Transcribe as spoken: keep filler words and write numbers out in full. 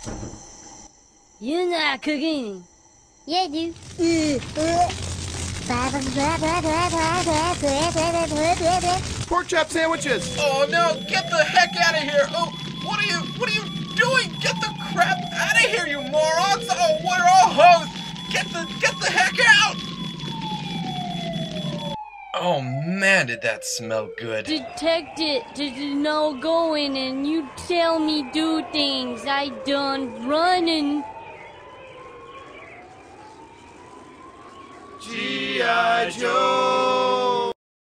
You're not cooking. Yeah, I do. Porkchop sandwiches! Oh no, get the heck out of here! Oh, what are you, what are you doing? Get the crap out of here, you morons! Oh, we're all hoes! Get the, get the heck out! Oh man, did that smell good. Detect it. Did you know going and you tell me do things. I done running. G I Joe!